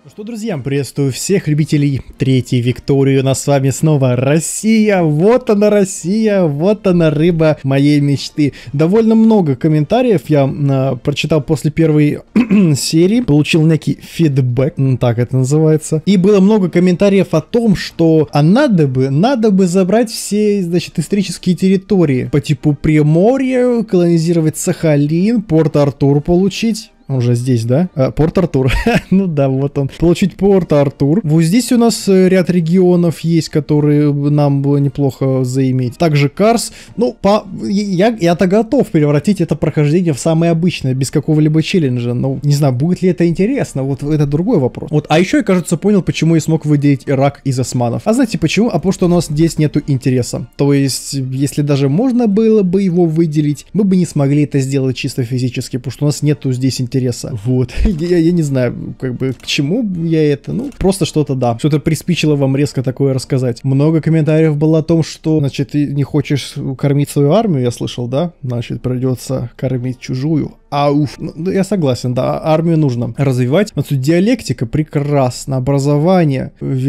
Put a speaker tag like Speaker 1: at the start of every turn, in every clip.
Speaker 1: Ну что, друзья, приветствую всех любителей Третьей Виктории. У нас с вами снова Россия. Вот она, Россия, вот она, рыба моей мечты. Довольно много комментариев я прочитал после первой серии. Получил некий фидбэк, так это называется. И было много комментариев о том, что надо бы забрать все, значит, исторические территории. По типу Приморья, колонизировать Сахалин, Порт-Артур получить. Он уже здесь, да? Порт-Артур. Ну да, вот он. Получить Порт-Артур. Вот здесь у нас ряд регионов есть, которые нам было неплохо заиметь. Также Карс. Ну, я-то готов превратить это прохождение в самое обычное, без какого-либо челленджа. Ну, не знаю, будет ли это интересно. Вот это другой вопрос. Вот, а еще я, кажется, понял, почему я смог выделить Ирак из османов. А знаете почему? А потому что у нас здесь нету интереса. То есть, если даже можно было бы его выделить, мы бы не смогли это сделать чисто физически, потому что у нас нету здесь интереса. Вот. Я не знаю, как бы, к чему я это, ну, просто что-то, да. Что-то приспичило вам резко такое рассказать. Много комментариев было о том, что, значит, ты не хочешь кормить свою армию, я слышал, да? Значит, придется кормить чужую. Ауф. Ну, я согласен, да, армию нужно развивать. Вот тут диалектика прекрасно, образование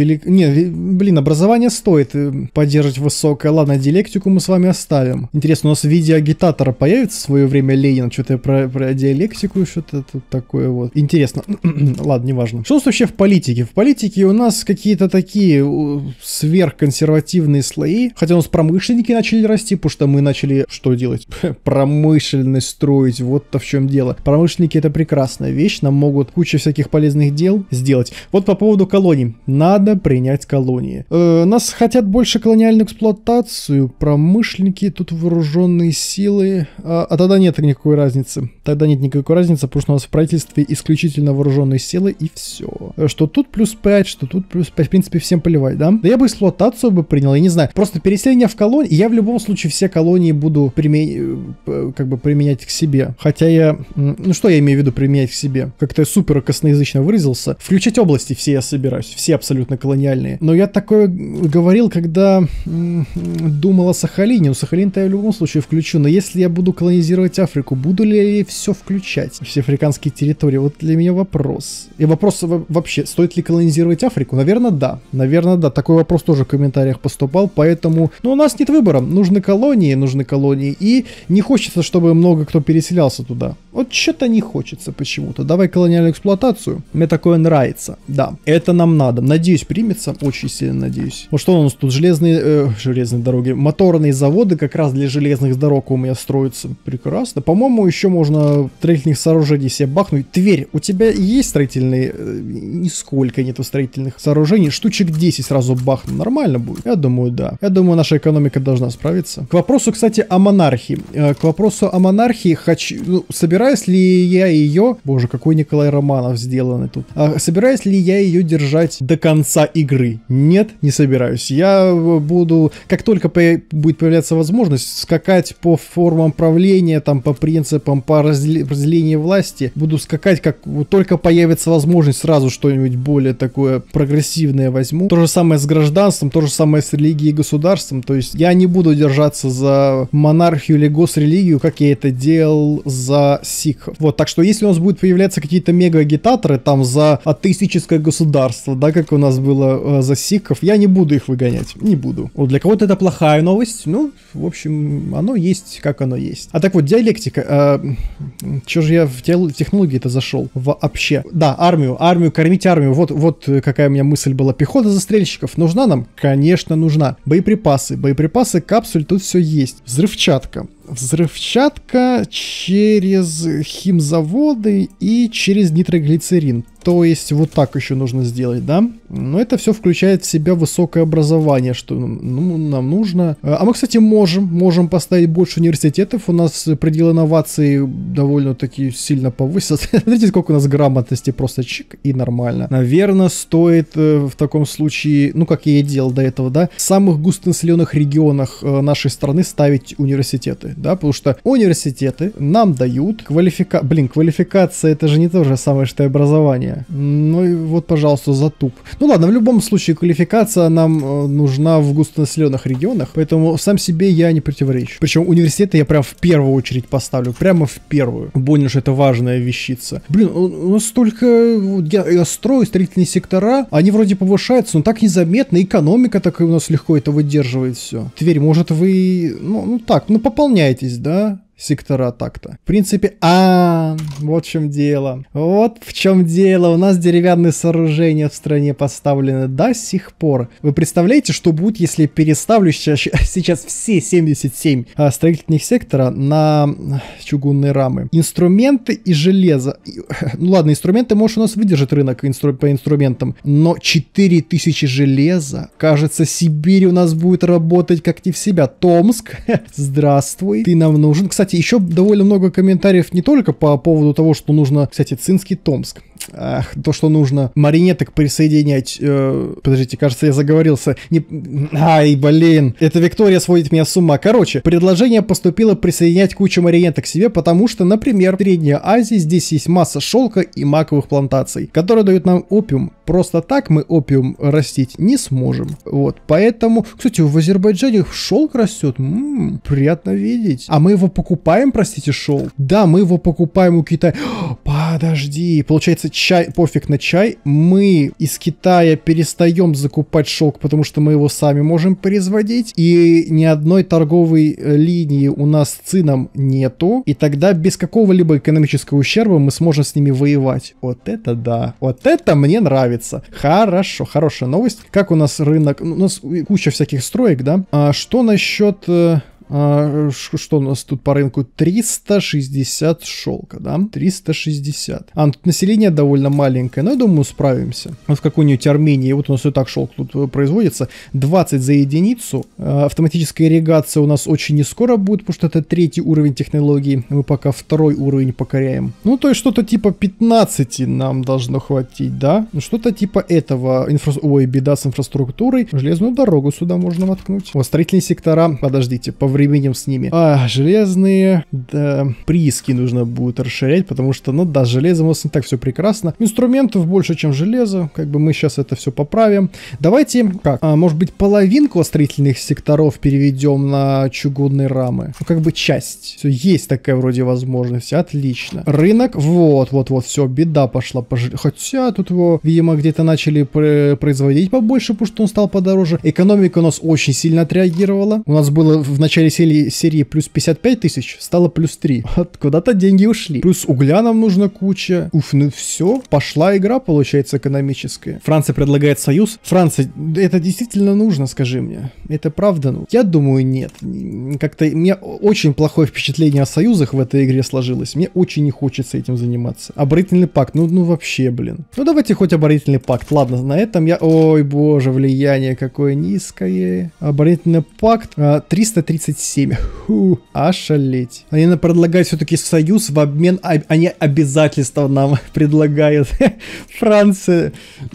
Speaker 1: образование стоит поддерживать высокое. Ладно, диалектику мы с вами оставим. Интересно, у нас в виде агитатора появится в свое время Ленин? Что-то про диалектику, что-то тут такое вот. Интересно. Ладно, неважно. Что у нас вообще в политике? В политике у нас какие-то такие сверхконсервативные слои. Хотя у нас промышленники начали расти, потому что мы начали что делать? Промышленность строить. Вот-то в чем дело. Промышленники — это прекрасная вещь, нам могут кучу всяких полезных дел сделать. Вот по поводу колоний. Надо принять колонии. Нас хотят больше колониальную эксплуатацию, промышленники, тут вооруженные силы. А тогда нет никакой разницы. Тогда нет никакой разницы, потому что у нас в правительстве исключительно вооруженные силы и все. Что тут плюс 5, что тут плюс 5, в принципе, всем поливать, да? Да я бы эксплуатацию бы принял, я не знаю. Просто переселение в колонии, я в любом случае все колонии буду применять к себе. Хотя я что я имею в виду применять к себе? Как-то я супер косноязычно выразился. Включать области все я собираюсь, все абсолютно колониальные. Но я такое говорил, когда думал о Сахалине. Ну, Сахалин-то я в любом случае включу. Но если я буду колонизировать Африку, буду ли я все включать? Все африканские территории? Вот для меня вопрос. И вопрос вообще, стоит ли колонизировать Африку? Наверное, да. Наверное, да. Такой вопрос тоже в комментариях поступал. Поэтому, у нас нет выбора. Нужны колонии. И не хочется, чтобы много кто переселялся туда. Вот что-то не хочется почему-то. Давай колониальную эксплуатацию. Мне такое нравится. Да, это нам надо. Надеюсь, примется. Очень сильно надеюсь. Вот что у нас тут? Железные дороги. Моторные заводы как раз для железных дорог у меня строятся. Прекрасно. По-моему, еще можно строительных сооружений себе бахнуть. Тверь, у тебя есть строительные? Нисколько нету строительных сооружений. Штучек 10 сразу бахну. Нормально будет? Я думаю, да. Я думаю, наша экономика должна справиться. К вопросу, кстати, о монархии. Собираюсь ли я ее... Боже, какой Николай Романов сделанный тут. Собираюсь ли я ее держать до конца игры? Нет, не собираюсь. Я буду, как только будет появляться возможность, скакать по формам правления, там, по принципам, по разделению власти. Буду скакать, как только появится возможность, сразу что-нибудь более такое прогрессивное возьму. То же самое с гражданством, то же самое с религией и государством. То есть я не буду держаться за монархию или госрелигию, как я это делал за сикхов. Вот, так что если у нас будут появляться какие-то мега-агитаторы там за атеистическое государство, да, как у нас было за сикхов, я не буду их выгонять. Не буду. Вот для кого-то это плохая новость. Ну, в общем, оно есть, как оно есть. А так вот, диалектика. Чё же я в технологии-то зашел? Вообще. Да, армию, кормить армию. Вот какая у меня мысль была. Пехота застрельщиков нужна нам? Конечно, нужна. Боеприпасы, капсуль, тут все есть. Взрывчатка через химзаводы и через нитроглицерин. То есть вот так еще нужно сделать, да? Но это все включает в себя высокое образование, что нам нужно. А мы, кстати, можем поставить больше университетов. У нас предел инноваций довольно-таки сильно повысился. Смотрите, сколько у нас грамотности, просто чик и нормально. Наверное, стоит в таком случае, как я и делал до этого, да, в самых густонаселенных регионах нашей страны ставить университеты. да, потому что университеты нам дают квалификация это же не то же самое, что и образование. Ну и вот, пожалуйста, затуп. Ну ладно, в любом случае квалификация нам нужна в густонаселенных регионах, поэтому сам себе я не противоречу. Причем университеты я прям в первую очередь поставлю, прямо в первую. Понял, что это важная вещица. Блин, у нас столько... Я строю строительные сектора, они вроде повышаются, но так незаметно, экономика так у нас легко это выдерживает все. Тверь, может вы... Ну так, пополняйтесь, да? Сектора так-то. В принципе, вот в чем дело. Вот в чем дело. У нас деревянные сооружения в стране поставлены до сих пор. Вы представляете, что будет, если я переставлю сейчас все 77 строительных сектора на чугунные рамы? Инструменты и железо. Ну ладно, инструменты, может, у нас выдержит рынок по инструментам, но 4000 железа. Кажется, Сибирь у нас будет работать как не в себя. Томск, здравствуй, ты нам нужен. Кстати, еще довольно много комментариев не только по поводу того, что нужно, кстати, Цинский Томск. То, что нужно маринеток присоединять. Подождите, кажется, я заговорился. Ай, блин. Эта Виктория сводит меня с ума. Короче, предложение поступило присоединять кучу маринеток к себе, потому что, например, в Средней Азии здесь есть масса шелка и маковых плантаций, которые дают нам опиум. Просто так мы опиум растить не сможем. Вот, поэтому... Кстати, в Азербайджане шелк растет. Приятно видеть. А мы его покупаем, простите, шелк? Да, мы его покупаем у Китая. Подожди, получается, чай, пофиг на чай. Мы из Китая перестаем закупать шелк, потому что мы его сами можем производить. И ни одной торговой линии у нас с цином нету. И тогда без какого-либо экономического ущерба мы сможем с ними воевать. Вот это да. Вот это мне нравится. Хорошо, хорошая новость. Как у нас рынок? У нас куча всяких строек, да? А что насчет... что у нас тут по рынку? 360 шелка, да? 360. Тут население довольно маленькое, но я думаю, справимся. Вот в какой-нибудь Армении, вот у нас и так шелк тут производится, 20 за единицу. Автоматическая ирригация у нас очень не скоро будет, потому что это 3-й уровень технологий. Мы пока 2-й уровень покоряем. Ну, то есть что-то типа 15 нам должно хватить, да? Ну, что-то типа этого. Ой, беда с инфраструктурой. Железную дорогу сюда можно воткнуть. Вот строительные сектора, подождите, по временем с ними. Железные, да, прииски нужно будет расширять, потому что, ну да, с железом у нас не так все прекрасно. Инструментов больше, чем железо, как бы мы сейчас это все поправим. Давайте, может быть, половинку строительных секторов переведем на чугунные рамы. Ну, как бы часть. Все, есть такая вроде возможность, отлично. Рынок, вот, все, беда пошла. Хотя тут его, видимо, где-то начали производить побольше, потому что он стал подороже. Экономика у нас очень сильно отреагировала. У нас было в начале серии плюс 55 тысяч, стало плюс 3. Вот куда-то деньги ушли. Плюс угля нам нужно куча. Ну все, пошла игра, получается, экономическая. Франция предлагает союз. Франция, это действительно нужно, скажи мне. Это правда? Ну, я думаю, нет. Как-то у меня очень плохое впечатление о союзах в этой игре сложилось. Мне очень не хочется этим заниматься. Оборонительный пакт, ну вообще, блин. Ну давайте хоть оборонительный пакт. Ладно, на этом я... Ой, боже, влияние какое низкое. Оборонительный пакт 337. Ошалеть. Они предлагают все-таки союз в обмен, они обязательства нам предлагают. Франция.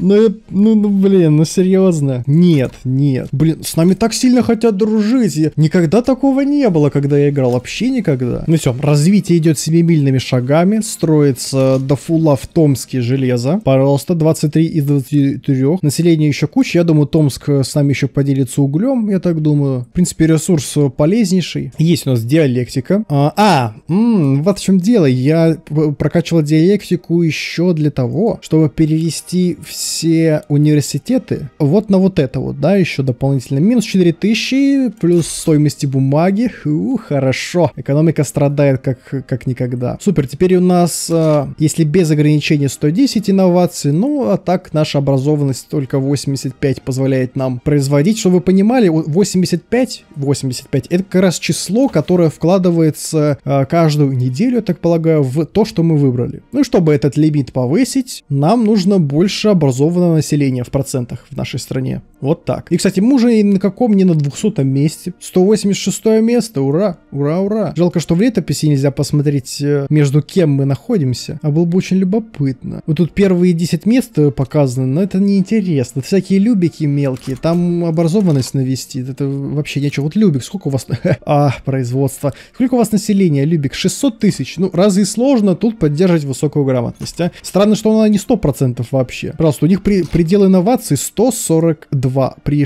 Speaker 1: Блин, серьезно. Нет. Блин, с нами так сильно хотят дружить. Никогда такого не было, когда я играл. Вообще никогда. Ну все, развитие идет семимильными шагами. Строится до фула в Томске железо. Пожалуйста, 23 из 23. Население еще куча. Я думаю, Томск с нами еще поделится углем, я так думаю. В принципе, ресурс полезнейший. Есть у нас диалектика. Вот в чем дело. Я прокачивал диалектику еще для того, чтобы перевести все университеты вот на вот это вот, да, еще дополнительно. Минус 4000, плюс стоимости бумаги. Хорошо. Экономика страдает как никогда. Супер, теперь у нас, если без ограничений, 110 инноваций, ну, а так наша образованность только 85 позволяет нам производить. Чтобы вы понимали, 85 это как раз число, которое вкладывается каждую неделю, я так полагаю, в то, что мы выбрали. Ну и чтобы этот лимит повысить, нам нужно больше образованного населения в процентах в нашей стране. Вот так. И, кстати, мы уже на каком не на 200-м месте. 186 место. Ура! Ура, ура! Жалко, что в летописи нельзя посмотреть, между кем мы находимся. А было бы очень любопытно. Вот тут первые 10 мест показаны, но это неинтересно. Это всякие любики мелкие. Там образованность навести. Это вообще ничего. Вот Любик, сколько у вас... производство. Сколько у вас населения, Любик? 600 тысяч. Ну, разве сложно тут поддерживать высокую грамотность, а? Странно, что она не 100% вообще. Просто у них предел инноваций 142 при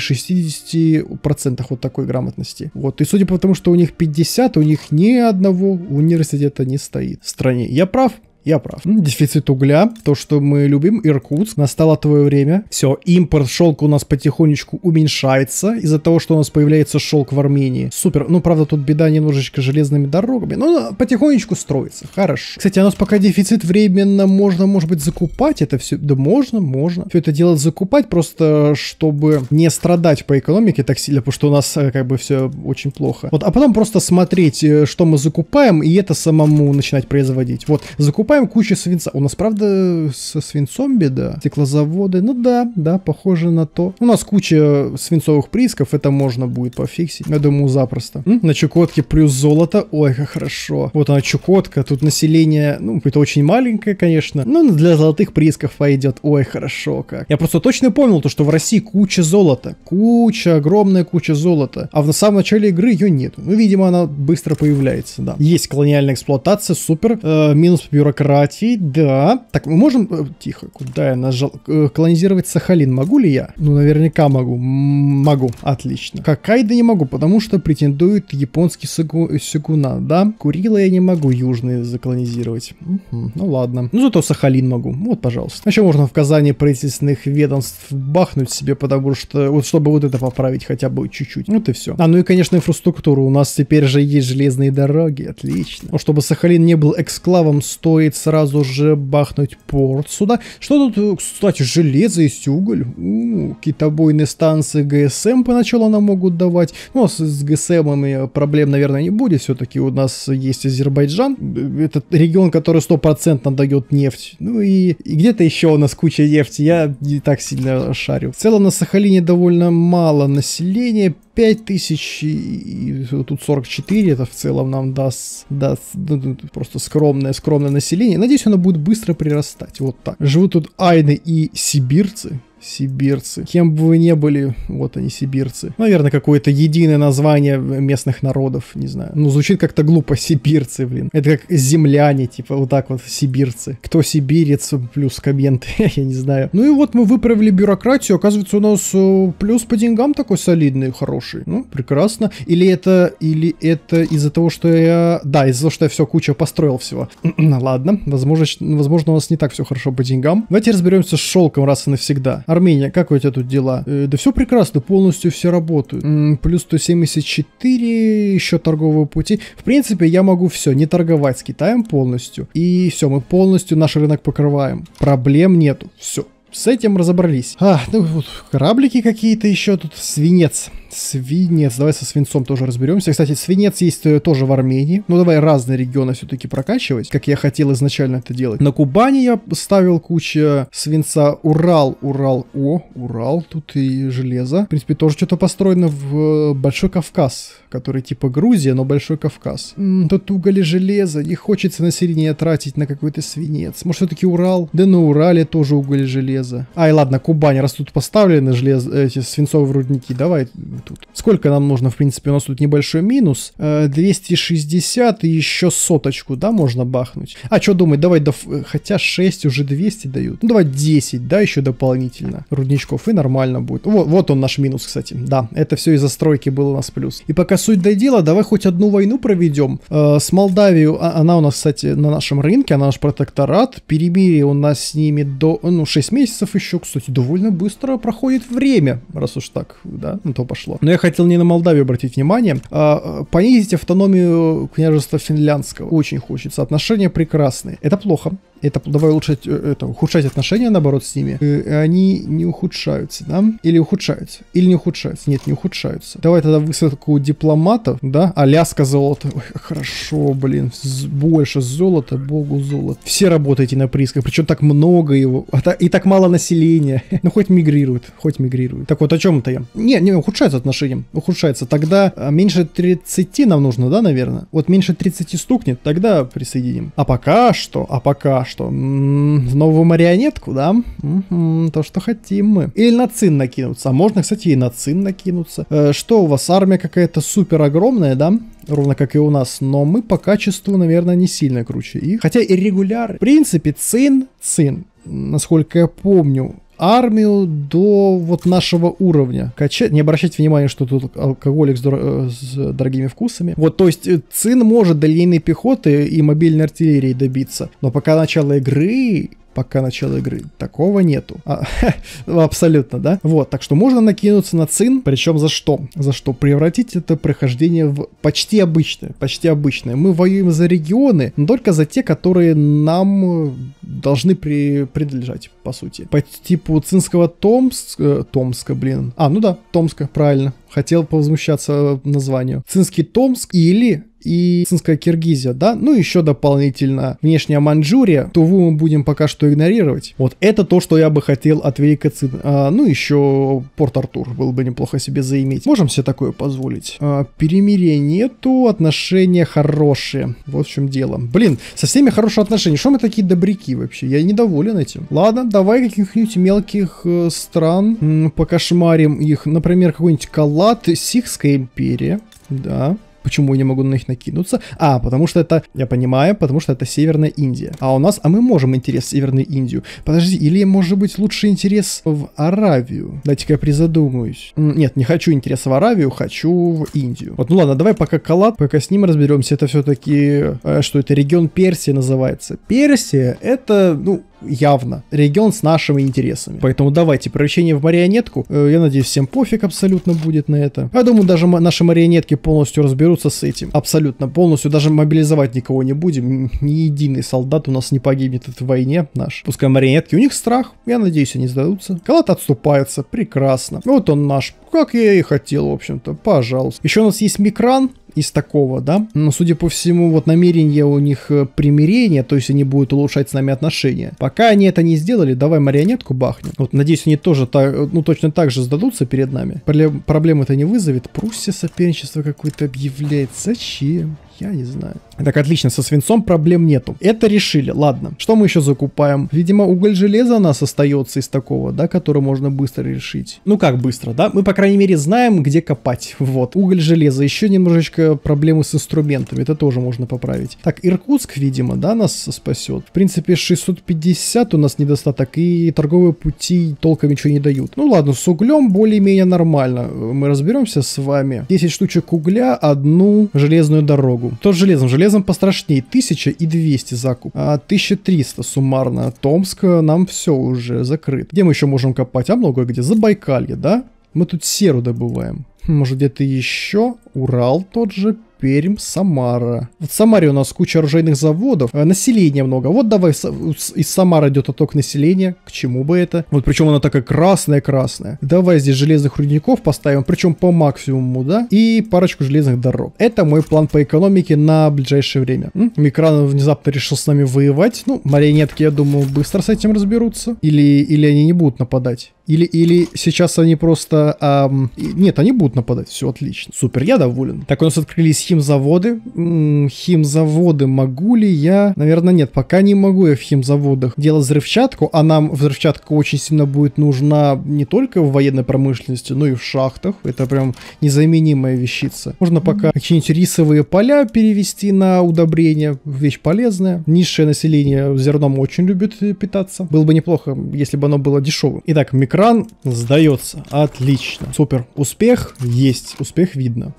Speaker 1: 60% вот такой грамотности. Вот. И судя по тому, что у них 50, у них ни одного университета не стоит в стране. Я прав? Я прав. Дефицит угля, то, что мы любим, Иркутск, настало твое время. Все, импорт шелка у нас потихонечку уменьшается из-за того, что у нас появляется шелк в Армении. Супер. Ну, правда, тут беда немножечко с железными дорогами, но потихонечку строится. Хорошо. Кстати, у нас пока дефицит временно, можно, может быть, закупать это все. Да можно. Все это дело закупать, просто чтобы не страдать по экономике так сильно, потому что у нас как бы все очень плохо. Вот, а потом просто смотреть, что мы закупаем, и это самому начинать производить. Вот, закупаем кучу свинца. У нас, правда, со свинцом беда. Стеклозаводы, ну да, похоже на то. У нас куча свинцовых приисков, это можно будет пофиксить. Я думаю, запросто. На Чукотке плюс золото. Ой, как хорошо. Вот она Чукотка, тут население, ну, это очень маленькое, конечно, но для золотых приисков пойдет. Ой, хорошо как. Я просто точно помнил, то, что в России куча золота. Огромная куча золота. А в самом начале игры ее нету. Ну, видимо, она быстро появляется, да. Есть колониальная эксплуатация, супер. Минус по бюрократии, да. Так, мы можем... Тихо, куда я нажал? Колонизировать Сахалин могу ли я? Ну, наверняка могу. Могу, отлично. Хоккайдо не могу, потому что претендует японский сёгунат, да? Курила я не могу южные заколонизировать. Ну, ладно. Ну, зато Сахалин могу. Вот, пожалуйста. Еще можно в Казани правительственных ведомств бахнуть себе, потому что... Вот, чтобы вот это поправить хотя бы чуть-чуть. Вот и все. Ну и, конечно, инфраструктура. У нас теперь же есть железные дороги. Отлично. Но чтобы Сахалин не был эксклавом, стоит сразу же бахнуть порт сюда. Что тут, кстати, железо, есть уголь. Китобойные станции ГСМ поначалу нам могут давать. Но с ГСМами проблем, наверное, не будет. Все-таки у нас есть Азербайджан. Это регион, который 100% дает нефть. Ну и где-то еще у нас куча нефти. Я не так сильно шарю. В целом на Сахалине довольно мало населения. 5000 и тут 44, это в целом нам даст просто скромное население. Надеюсь, оно будет быстро прирастать. Вот так. Живут тут айны и сибирцы. Сибирцы. Кем бы вы ни были, вот они, сибирцы. Наверное, какое-то единое название местных народов, не знаю. Ну, звучит как-то глупо, сибирцы, блин. Это как земляне, типа, вот так вот, сибирцы. Кто сибирец, плюс комменты, я не знаю. Ну и вот мы выправили бюрократию, оказывается, у нас плюс по деньгам такой солидный, хороший. Ну, прекрасно. Или это из-за того, что я... Да, из-за того, что я все куча построил всего. Ладно, возможно, у нас не так все хорошо по деньгам. Давайте разберемся с шелком раз и навсегда. Армения, как у тебя тут дела? Да все прекрасно, полностью все работают. Плюс 174, еще торговые пути. В принципе, я могу все, не торговать с Китаем полностью. И все, мы полностью наш рынок покрываем. Проблем нету. Все. С этим разобрались. Ну вот кораблики какие-то еще тут. Свинец. Давай со свинцом тоже разберемся. Кстати, свинец есть тоже в Армении. Ну, давай разные регионы все-таки прокачивать, как я хотел изначально это делать. На Кубани я ставил кучу свинца. Урал. Тут и железо. В принципе, тоже что-то построено в Большой Кавказ, который типа Грузия, но Большой Кавказ. Тут уголь и железо. Не хочется население тратить на какой-то свинец. Может, все-таки Урал? Да на Урале тоже уголь и железо. Ай, ладно, Кубань, раз тут поставлены эти свинцовые рудники, давай тут. Сколько нам нужно, в принципе, у нас тут небольшой минус. 260 и еще соточку, да, можно бахнуть. А что думать, давай, хотя 6 уже 200 дают. Ну, давай 10, да, еще дополнительно рудничков, и нормально будет. Вот он наш минус, кстати. Да, это все из-за стройки был у нас плюс. И пока суть до дела, давай хоть одну войну проведем. С Молдавией, она у нас, кстати, на нашем рынке, она наш протекторат. Перемирие у нас с ними до, 6 месяцев еще, кстати, довольно быстро проходит время, раз уж так, да, на то пошло. Но я хотел не на Молдавию обратить внимание, а понизить автономию княжества финляндского. Очень хочется. Отношения прекрасные. Это плохо. Это давай улучшать, ухудшать отношения, наоборот, с ними. Они не ухудшаются, да? Или ухудшаются? Или не ухудшаются? Нет, не ухудшаются. Давай тогда высадку дипломатов, да? Аляска золото. Ой, хорошо, блин. Больше золота, богу золота. Все работаете на приисках, причем так много его. И так мало населения. Ну, хоть мигрирует, хоть мигрирует. Так вот, о чем это я? Не ухудшаются отношения. Ухудшается. Тогда меньше 30 нам нужно, да, наверное? Вот меньше 30 стукнет, тогда присоединим. А пока что, новую марионетку, да? То, что хотим мы. Или на Цин накинуться. А можно, кстати, и на Цин накинуться. Что у вас, армия какая-то супер огромная, да? Ровно как и у нас. Но мы по качеству, наверное, не сильно круче их. Хотя и регуляр. В принципе, Цин, насколько я помню, армию до вот нашего уровня качать. Не обращайте внимания, что тут алкоголик с дорогими вкусами. Вот, то есть Цин может до линейной пехоты и мобильной артиллерии добиться. Но пока начало игры такого нету. Абсолютно, да? Вот, так что можно накинуться на Цин, причем за что? За что? Превратить это прохождение в почти обычное. Мы воюем за регионы, но только за те, которые нам должны принадлежать, по сути. По типу Цинского Томска, блин. Ну да, Томска, правильно. Хотел повозмущаться названию. Цинский Томск и Цинская Киргизия, да? Ну, еще дополнительно внешняя Маньчжурия. Туву мы будем пока что игнорировать. Вот это то, что я бы хотел от Великой Цин. Ну, еще Порт-Артур было бы неплохо себе заиметь. Можем себе такое позволить. Перемирия нету, отношения хорошие. Вот в чем дело. Блин, со всеми хорошие отношения. Что мы такие добряки вообще? Я недоволен этим. Ладно, давай каких-нибудь мелких стран покошмарим их. Например, какой-нибудь Калат, Сихская империя. Да. Почему я не могу на них накинуться? Потому что это, я понимаю, потому что это Северная Индия. Мы можем интерес в Северную Индию. Подожди, или может быть лучше интерес в Аравию? Дайте-ка я призадумаюсь. Нет, не хочу интерес в Аравию, хочу в Индию. Вот, ну ладно, давай пока пока с ним разберемся. Это все-таки, что это, регион Персия называется. Персия, это, явно регион с нашими интересами. Поэтому давайте, превращение в марионетку. Я надеюсь, всем пофиг абсолютно будет на это. Я думаю, даже наши марионетки полностью разберутся с этим. Абсолютно полностью. Даже мобилизовать никого не будем. Ни единый солдат у нас не погибнет в войне наш. Пускай марионетки. У них страх. Я надеюсь, они сдадутся. Калат отступается. Прекрасно. Вот он наш. Как я и хотел, в общем-то. Пожалуйста. Еще у нас есть Микран. Из такого, да? Но, судя по всему, вот намерение у них примирение, то есть они будут улучшать с нами отношения. Пока они это не сделали, давай марионетку бахнем. Вот, надеюсь, они тоже точно так же сдадутся перед нами. Проблем это не вызовет. Пруссия соперничество какое-то объявляет. Зачем? Я не знаю. Так, отлично, со свинцом проблем нету. Это решили, ладно. Что мы еще закупаем? Видимо, уголь железа у нас остается из такого, да, который можно быстро решить. Ну как быстро, да? Мы, по крайней мере, знаем, где копать. Вот, уголь железа. Еще немножечко проблемы с инструментами. Это тоже можно поправить. Так, Иркутск, видимо, да, нас спасет. В принципе, 650 у нас недостаток, и торговые пути толком ничего не дают. Ну ладно, с углем более-менее нормально. Мы разберемся с вами. 10 штучек угля, одну железную дорогу. То с железом пострашнее. 1200 закуп. 1300 суммарно. Томск нам все уже закрыт. Где мы еще можем копать? Много где. Забайкалье, да? Мы тут серу добываем. Может где-то еще? Урал тот же. Пермь, Самара. В Самаре у нас куча оружейных заводов, населения много. Вот давай из Самары идет отток населения. К чему бы это? Вот причем она такая красная-красная. Давай здесь железных рудников поставим, причем по максимуму, да? И парочку железных дорог. Это мой план по экономике на ближайшее время. Микран внезапно решил с нами воевать. Ну, марионетки, я думаю, быстро с этим разберутся. Или они не будут нападать. Или сейчас они просто... Нет, они будут нападать. Все отлично. Супер, я доволен. Так, у нас открылись химзаводы. Химзаводы могу ли я? Наверное, нет. Пока не могу я в химзаводах делать взрывчатку. А нам взрывчатка очень сильно будет нужна не только в военной промышленности, но и в шахтах. Это прям незаменимая вещица. Можно пока какие-нибудь рисовые поля перевести на удобрения. Вещь полезная. Низшее население зерном очень любит питаться. Было бы неплохо, если бы оно было дешевым. Итак, микро Экран сдается. Отлично. Супер. Успех есть. Успех видно.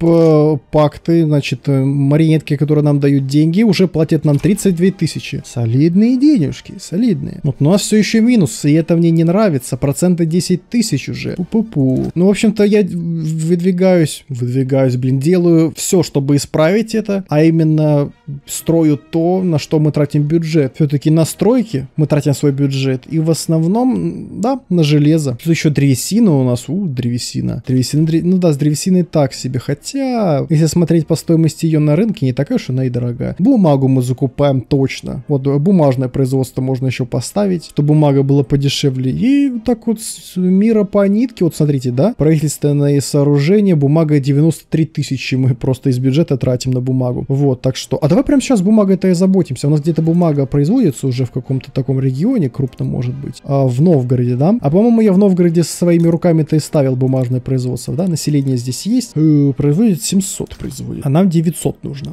Speaker 1: Дип-пакты, значит, марионетки, которые нам дают деньги, уже платят нам 32 тысячи. Солидные денежки. Солидные. Вот, но у нас все еще минус, и это мне не нравится. Проценты 10 тысяч уже. Пу-пу-пу. Ну, в общем-то, я выдвигаюсь, блин, делаю все, чтобы исправить это, а именно строю то, на что мы тратим бюджет. Все-таки на стройки мы тратим свой бюджет, и в основном, да, на железо. Тут еще древесина у нас, древесина. Ну да, с древесиной так себе, хотя, если смотреть по стоимости ее на рынке, не такая уж она и дорогая. Бумагу мы закупаем точно. Вот бумажное производство можно еще поставить, чтобы бумага была подешевле. И так вот с мира по нитке, вот смотрите, да, правительственные сооружения, бумага 93 тысячи мы просто из бюджета тратим на бумагу. Вот, так что, а давай прямо сейчас бумагой-то и заботимся. У нас где-то бумага производится уже в каком-то таком регионе, крупном может быть, в Новгороде, да? А по-моему, я в Новгороде своими руками-то и ставил бумажное производство, да? Население здесь есть, производит 700 производит, а нам 900 нужно.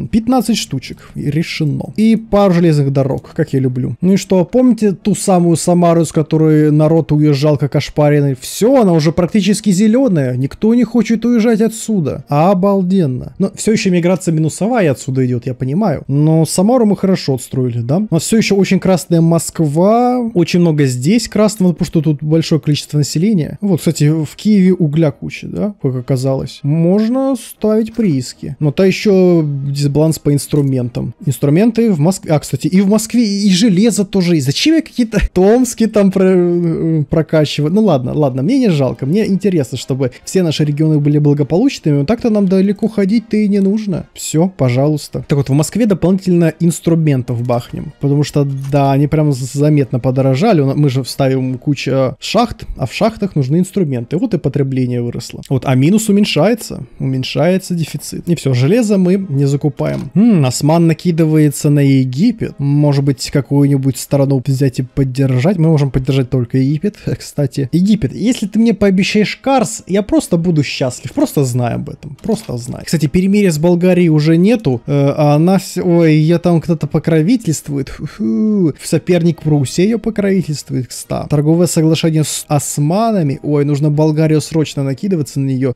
Speaker 1: 15 штучек, и решено. И пару железных дорог, как я люблю. Ну и что, помните ту самую Самару, с которой народ уезжал как ошпаренный? Все, она уже практически зеленая, никто не хочет уезжать отсюда. Обалденно. Но все еще миграция минусовая отсюда идет, я понимаю. Но Самару мы хорошо отстроили, да? У нас все еще очень красная Москва, очень много здесь красного, потому что тут большое количество населения. Вот, кстати, в Киеве угля куча, да, как оказалось. Можно ставить прииски. Но то еще дисбаланс по инструментам. Инструменты в Москве, кстати, и в Москве, и железо тоже есть. Зачем я какие-то Томски там прокачиваю? Ну ладно, мне не жалко, мне интересно, чтобы все наши регионы были благополучными, но так-то нам далеко ходить-то и не нужно. Все, пожалуйста. Так вот, в Москве дополнительно инструментов бахнем, потому что, да, они прям заметно подорожали, мы же вставим кучу шахт, а в шахтах нужны инструменты, вот и потребление выросло. Вот, а минус уменьшается дефицит. И все, железо мы не закупаем. Осман накидывается на Египет, может быть, какую-нибудь страну взять и поддержать, мы можем поддержать только Египет, кстати. Египет, если ты мне пообещаешь Карс, я просто буду счастлив, просто знай об этом, просто знай. Кстати, перемирия с Болгарией уже нету, а она, ой, ее там кто-то покровительствует, соперник Пруссия ее покровительствует, кстати. Торговое соглашение с османами, ой, нужно Болгарию срочно накидываться на нее.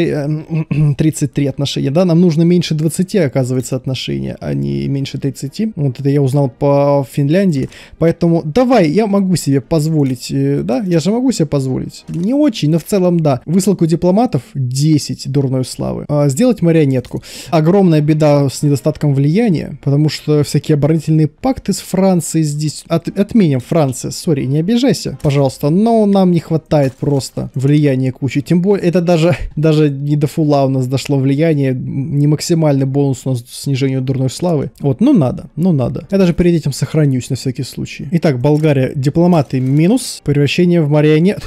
Speaker 1: 33 отношения, да, нам нужно меньше 20, оказывается, отношения, а не меньше 30. Вот это я узнал по Финляндии, поэтому давай, я могу себе позволить, да, я же могу себе позволить. Не очень, но в целом, да. Высылку дипломатов 10 дурной славы. Сделать марионетку. Огромная беда с недостатком влияния, потому что всякие оборонительные пакты с Францией здесь... Отменим, Франция, сори, не обижайся, пожалуйста, но нам не хватает просто влияния кучи. Тем более, это даже не до фула у нас дошло влияние, не максимальный бонус у нас к снижению дурной славы. Вот, ну надо. Я даже перед этим сохранюсь на всякий случай. Итак, Болгария, дипломаты минус, превращение в марионет.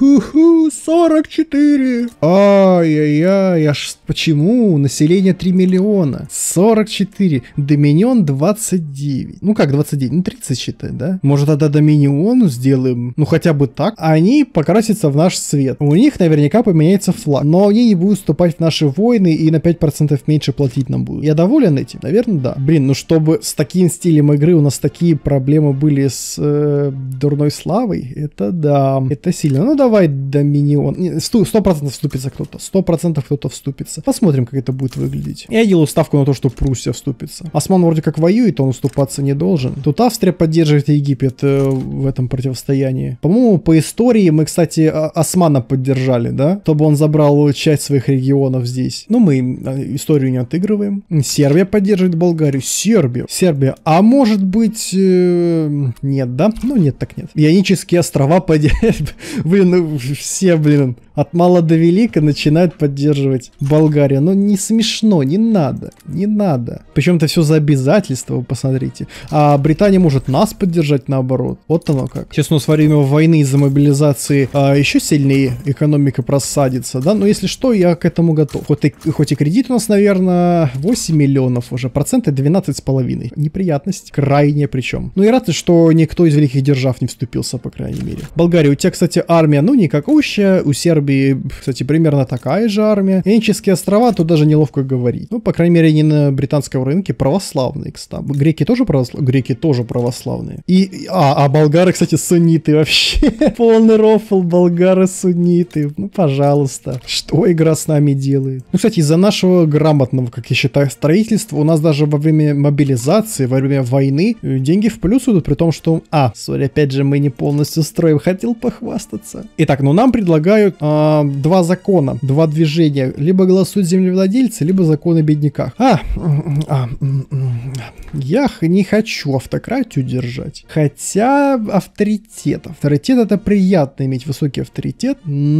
Speaker 1: 44! Ай-яй-яй, аж почему? Население 3 миллиона. 44. Доминион 29. Ну как 29? Ну 30 считай, да? Может тогда Доминион сделаем? Ну хотя бы так. Они покрасятся в наш цвет. У них наверняка поменяется флаг. Но они не будут вступать в наши войны и на 5% меньше платить нам будут. Я доволен этим? Наверное, да. Блин, ну чтобы с таким стилем игры у нас такие проблемы были с дурной славой, это да. Это сильно. Ну давай Доминион. 100% вступится кто-то. 100% кто-то вступится. Посмотрим, как это будет выглядеть. Я делаю ставку на то, что Пруссия вступится. Осман вроде как воюет, он уступаться не должен. Тут Австрия поддерживает Египет в этом противостоянии. По-моему, по истории мы, кстати, Османа поддержали, да? Чтобы он забрал часть своих регионов здесь. Но мы историю не отыгрываем. Сербия поддерживает Болгарию. Сербия. А может быть... Нет, да? Ну нет, так нет. Ионические острова поддерживают. Блин, ну все, блин, от мала до велика начинают поддерживать Болгарию. Но не смешно, не надо. Причем это все за обязательства, вы посмотрите. А Британия может нас поддержать наоборот. Вот оно как. Сейчас у нас во время войны из-за мобилизации еще сильнее экономика просадится, да? Но если что, я к этому готов. Хоть и кредит у нас, наверное, 8 миллионов уже, проценты 12,5. Неприятность. Крайне причем. Ну и рад, что никто из великих держав не вступился, по крайней мере. Болгария, у тебя, кстати, армия, ну, никакущая. У Сербии Сербии, кстати, примерно такая же армия. Ионические острова, тут даже неловко говорить. Ну, по крайней мере, не на британском рынке, православные, кстати. Греки тоже православные? Греки тоже православные. А болгары, кстати, сунниты вообще. Полный рофл, болгары сунниты. Ну, пожалуйста. Что игра с нами делает? Ну, кстати, из-за нашего грамотного, как я считаю, строительства, у нас даже во время мобилизации, во время войны, деньги в плюс идут, при том, что... опять же, мы не полностью строим. Хотел похвастаться. Итак, ну нам предлагают два закона, два движения. Либо голосуют землевладельцы, либо закон о бедняках. Я не хочу автократию держать. Хотя авторитет. Авторитет — это приятно, иметь высокий авторитет,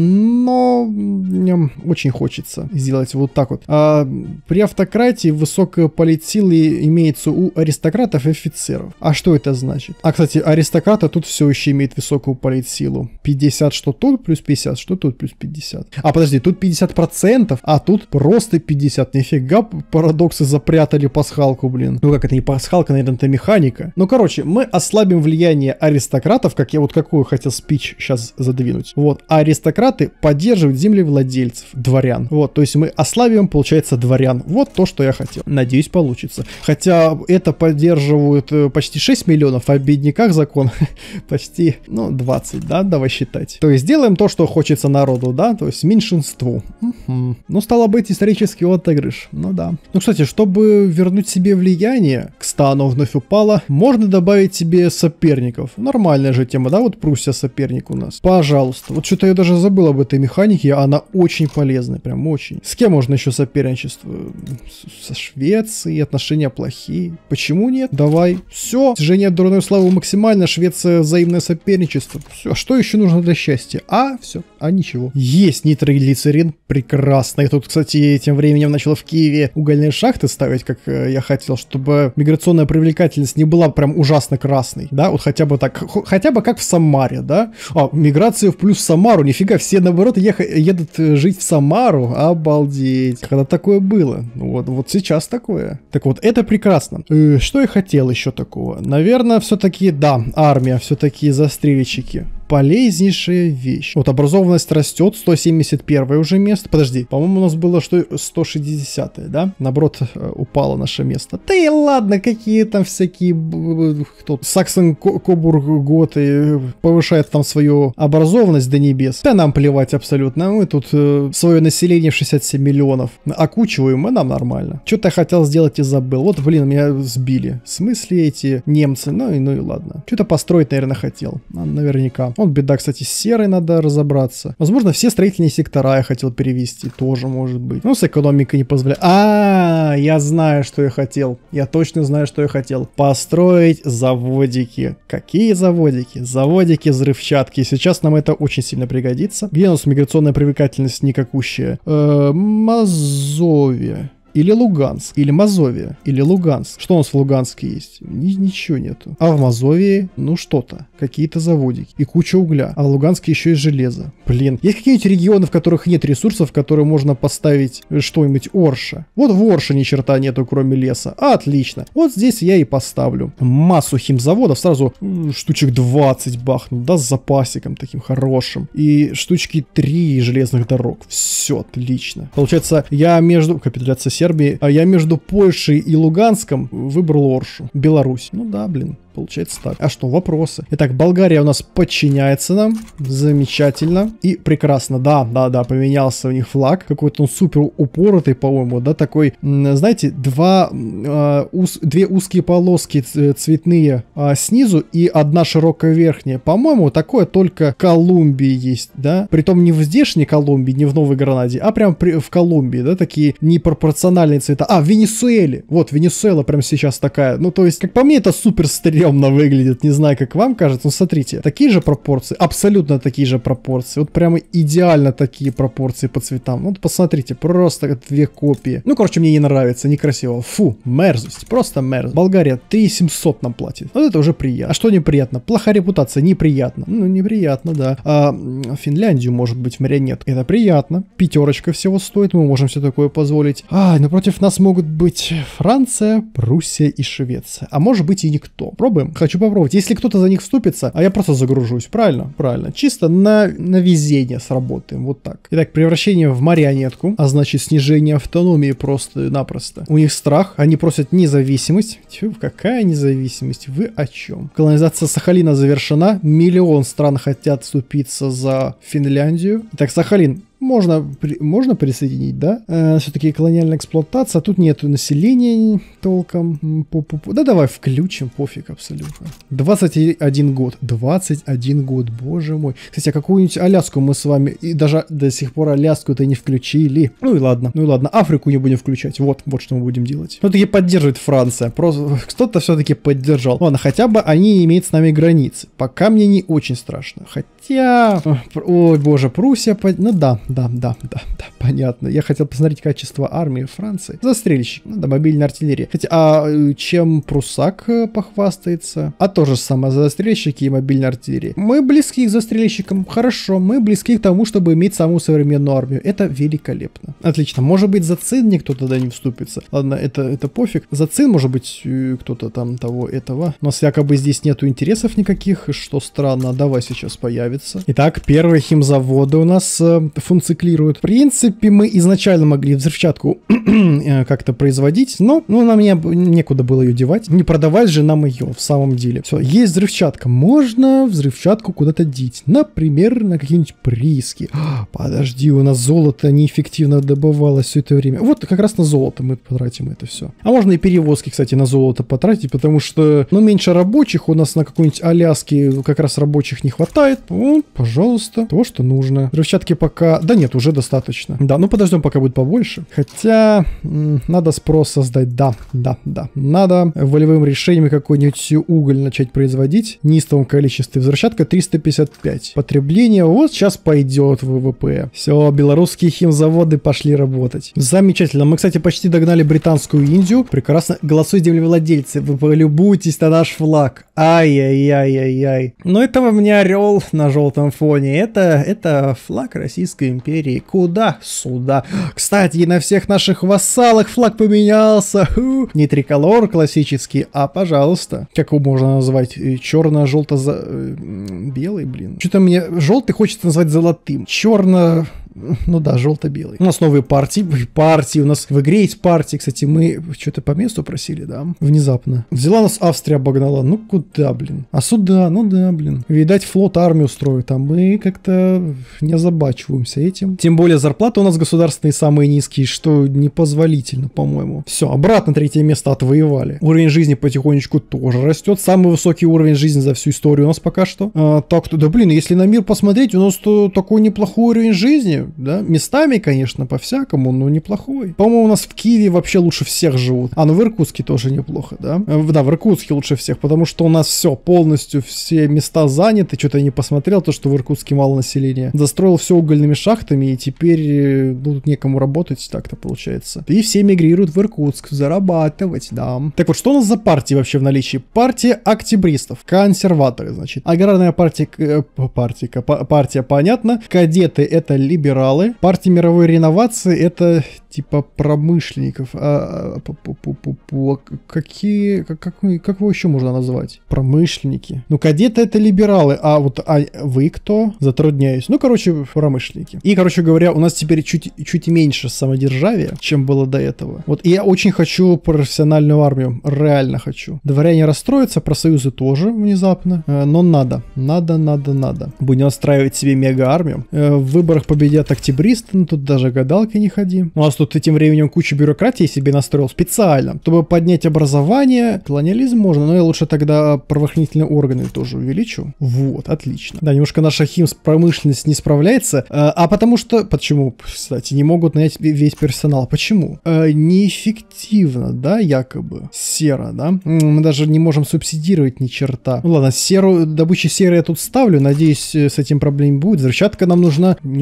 Speaker 1: но очень хочется сделать вот так вот. При автократии высокая политсила имеется у аристократов и офицеров. А что это значит? Кстати, аристократы тут все еще имеют высокую политсилу. 50 что тут, плюс 50, что тут, плюс 50. Подожди, тут 50%, а тут просто 50. Нифига парадоксы запрятали пасхалку, блин. Ну как это не пасхалка, наверное, это механика. Ну короче, мы ослабим влияние аристократов, как я вот какую хотел спич сейчас задвинуть. Вот, а аристократы поддерживают землевладельцев, дворян. Вот, то есть мы ослабим, получается, дворян. Вот то, что я хотел. Надеюсь, получится. Хотя это поддерживают почти 6 миллионов, а в бедняках закон почти, 20, да, давай считать. То есть делаем то, что хочется народу, да, то есть меньшинству. Ну, стало быть, исторический отыгрыш. Ну да. Ну, кстати, чтобы вернуть себе влияние, к стану вновь упало, можно добавить себе соперников. Нормальная же тема, да, вот Пруссия соперник у нас. Пожалуйста. Вот что-то я даже забыл об этой механике, она очень полезная, прям очень. С кем можно еще соперничество? Со Швецией, отношения плохие. Почему нет? Давай. Все. Снижение дурной славы максимально, Швеция взаимное соперничество. Все. А что еще нужно для счастья? Все. Ничего. Есть нитроглицерин. Прекрасно. И тут, кстати, тем временем начала в Киеве угольные шахты ставить, как я хотел, чтобы миграционная привлекательность не была прям ужасно красной. Да, вот хотя бы так. Хотя бы как в Самаре, да? Миграция в плюс в Самару. Нифига, все наоборот едут жить в Самару. Обалдеть. Когда такое было? Вот сейчас такое. Так вот, это прекрасно. Что я хотел еще такого? Наверное, все-таки, да, армия, все-таки застрельщики. Полезнейшая вещь. Вот образованность растет, 171 уже место. Подожди, по-моему, у нас было что 160, да? Наоборот, упало наше место. Да и ладно, какие там всякие... Саксон-Кобург-Готы повышает там свою образованность до небес. Да нам плевать абсолютно. Мы тут свое население в 67 миллионов окучиваем, и нам нормально. Что-то я хотел сделать и забыл. Вот, блин, меня сбили. В смысле эти немцы? Ну и ладно. Что-то построить, наверное, хотел. Наверняка. Вот беда, кстати, с серой надо разобраться. Возможно, все строительные сектора я хотел перевести. Тоже может быть. Ну, с экономикой не позволяет. Я знаю, что я хотел. Я точно знаю, что я хотел. Построить заводики. Какие заводики? Заводики взрывчатки. Сейчас нам это очень сильно пригодится. Где у нас миграционная привлекательность никакущая? Мазовия. Или Луганск, или Мазовия, или Луганск. Что у нас в Луганске есть? Ничего нету. А в Мазовии, что-то. Какие-то заводики. И куча угля. А в Луганске еще и железо. Блин. Есть какие-нибудь регионы, в которых нет ресурсов, в которые можно поставить что-нибудь Орша? Вот в Орше ни черта нету, кроме леса. Отлично. Вот здесь я и поставлю массу химзаводов. Сразу штучек 20 бахну, да, с запасиком таким хорошим. И штучки 3 железных дорог. Все отлично. Получается, я между... Капитуляция Сербии, я между Польшей и Луганском выбрал Оршу. Беларусь. Ну да, блин. Получается так. А что, вопросы? Итак, Болгария у нас подчиняется нам. Замечательно. И прекрасно. Да, поменялся у них флаг. Какой-то он супер упоротый, по-моему, да, такой, знаете, две узкие полоски цветные снизу и одна широкая верхняя. По-моему, такое только в Колумбии есть, да. Притом не в здешней Колумбии, не в Новой Гранаде, а прям в Колумбии, да, такие непропорциональные цвета. В Венесуэле. Вот, Венесуэла прям сейчас такая. Ну, то есть, как по мне, это супер стрёмно выглядит, не знаю, как вам кажется, но смотрите, такие же пропорции, абсолютно такие же пропорции, вот прямо идеально такие пропорции по цветам, вот посмотрите, просто две копии. Ну, короче, мне не нравится, некрасиво, фу, мерзость, просто мерзость. Болгария 3700 нам платит, вот это уже приятно. А что неприятно? Плохая репутация, неприятно. Ну, неприятно, да. Финляндию, может быть, марионет, это приятно, 5 всего стоит, мы можем себе такое позволить. Напротив нас могут быть Франция, Пруссия и Швеция, а может быть и никто. попробуем. Хочу попробовать. Если кто-то за них вступится, а я просто загружусь. Правильно? Правильно. Чисто на везение сработаем. Вот так. Итак, превращение в марионетку, а значит снижение автономии просто-напросто. У них страх, они просят независимость. Тьфу, какая независимость? Вы о чем? Колонизация Сахалина завершена. Миллион стран хотят вступиться за Финляндию. Итак, Сахалин. Можно присоединить, да? Все-таки колониальная эксплуатация. Тут нету населения толком. Да давай включим, пофиг абсолютно. 21 год. 21 год, боже мой. Кстати, а какую-нибудь Аляску мы с вами... И даже до сих пор Аляску-то не включили. Ну и ладно. Африку не будем включать. Вот что мы будем делать. Все-таки поддерживает Франция. Просто кто-то все-таки поддержал. Ладно, хотя бы они имеют с нами границы. Пока мне не очень страшно. Хотя... Ой, боже, Пруссия... Ну да, понятно. Я хотел посмотреть качество армии Франции. Застрельщик, да, мобильная артиллерия. Хотя, а чем Пруссак похвастается? А то же самое, застрельщики и мобильная артиллерия. Мы близки к застрельщикам, хорошо, мы близки к тому, чтобы иметь самую современную армию. Это великолепно. Отлично, может быть за цин никто тогда не вступится. Ладно, это пофиг. За цин, может быть, кто-то там этого. У нас якобы здесь нету интересов никаких, что странно. Давай сейчас появится. Итак, первые химзаводы у нас циклируют. В принципе, мы изначально могли взрывчатку как-то производить, но нам некуда было ее девать. Не продавать же нам ее в самом деле. Все, есть взрывчатка. Можно взрывчатку куда-то деть. Например, на какие-нибудь прииски. Подожди, у нас золото неэффективно добывалось все это время. Вот как раз на золото мы потратим это все. А можно и перевозки, кстати, на золото потратить, потому что, меньше рабочих. У нас на какой-нибудь Аляске как раз рабочих не хватает. Вот, пожалуйста, того, что нужно. Взрывчатки пока... Да нет, уже достаточно. Да, подождем, пока будет побольше. Хотя, надо спрос создать. Да. Надо волевым решением какой-нибудь уголь начать производить. В неистовом количестве. Взрывчатка 355. Потребление вот сейчас пойдет ВВП. Все, белорусские химзаводы пошли работать. Замечательно. Мы, кстати, почти догнали британскую Индию. Прекрасно. Голосуй, землевладельцы. Вы полюбуйтесь на наш флаг. Ай-яй-яй-яй-яй. Но это у меня орел на желтом фоне. Это флаг Российской империи. Куда? Сюда. Кстати, и на всех наших вассалах флаг поменялся. Не триколор классический, а, пожалуйста. Как его можно назвать? Черно-желто-белый, блин. Что-то мне желтый хочется назвать золотым. Черно... Ну да, желто-белый. У нас новые партии. У нас в игре есть партии. Кстати, мы что-то по месту просили, да? Внезапно. Взяла нас Австрия, обогнала. Ну куда, блин? А сюда? Ну да, блин. Видать, флот армию строит, а мы как-то не озабачиваемся этим. Тем более зарплаты у нас государственные самые низкие, что непозволительно, по-моему. Все, обратно третье место отвоевали. Уровень жизни потихонечку тоже растет. Самый высокий уровень жизни за всю историю у нас пока что. Так-то, да блин, если на мир посмотреть, у нас то такой неплохой уровень жизни. Да, местами, конечно, по-всякому, но неплохой. По-моему, у нас в Киеве вообще лучше всех живут. Ну в Иркутске тоже неплохо, да? Да, в Иркутске лучше всех, потому что у нас все, полностью все места заняты. Что-то я не посмотрел, то, что в Иркутске мало населения. Застроил все угольными шахтами, и теперь тут некому работать, так-то получается. И все мигрируют в Иркутск, зарабатывать, да. Так вот, что у нас за партии вообще в наличии? Партия октябристов, консерваторы, значит. Аграрная партия, понятно. Кадеты — это либералы. Партия мировой реновации — это типа промышленников. Как его еще можно назвать? Промышленники. Ну, кадеты — это либералы. А вы кто? Затрудняюсь. Ну, короче, промышленники. И, короче говоря, у нас теперь чуть меньше самодержавия, чем было до этого. Вот, и я очень хочу профессиональную армию. Реально хочу. Дворяне расстроятся, профсоюзы тоже внезапно. Но надо. Будем настраивать себе мега-армию. В выборах победят октябристы. Ну, тут даже гадалки не ходи. У нас тут тем временем кучу бюрократии себе настроил специально, чтобы поднять образование. Колониализм можно, но я лучше тогда правоохранительные органы тоже увеличу. Вот, отлично. Да, немножко наша промышленность не справляется. Потому что... Почему, кстати, не могут нанять весь персонал? Почему? Неэффективно, да, якобы. Сера, да? Мы даже не можем субсидировать ни черта. Ну ладно, добычу серы я тут ставлю. Надеюсь, с этим проблем не будет. Взрывчатка нам нужна не только